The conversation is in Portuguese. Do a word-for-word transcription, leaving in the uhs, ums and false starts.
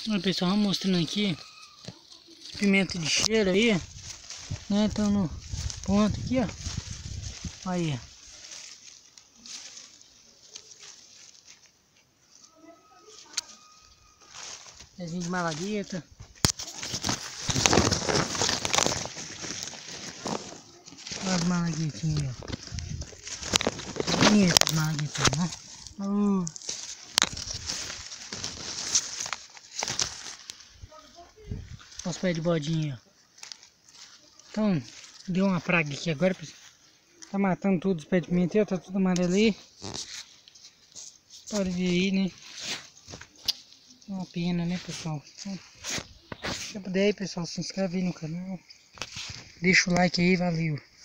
Olha pessoal, vamos mostrando aqui pimenta de cheiro aí, né? Então no ponto aqui, ó. Aí. Pezinho de malagueta. Olha as malaguetinhas, ó. Bonito as malaguetinhas, né? Uh. Olha os pés de bodinha, ó. Então, deu uma praga aqui agora, pessoal. Tá matando tudo os pés de pimentão, tá tudo amarelo aí. Pode ver aí, né? É uma pena, né, pessoal? Então, se puder aí, pessoal, se inscreve aí no canal. Deixa o like aí, valeu.